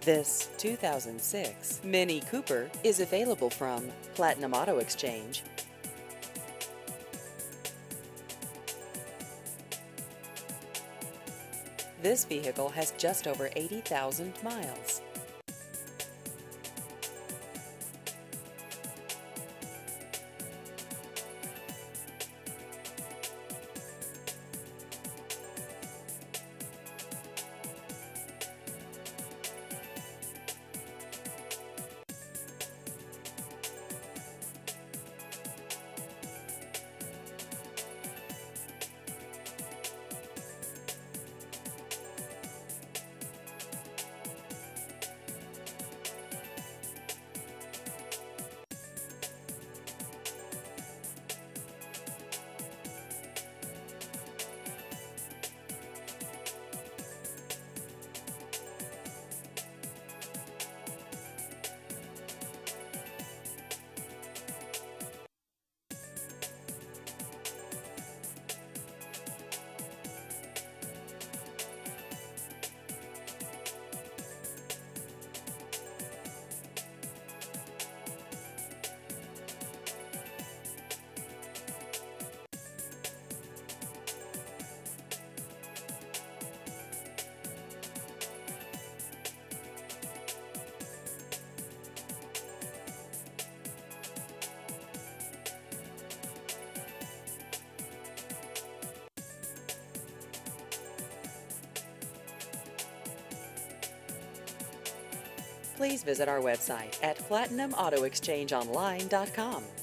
This 2006 Mini Cooper is available from Platinum Auto Exchange. This vehicle has just over 80,000 miles. Please visit our website at platinumautoexchangeonline.com.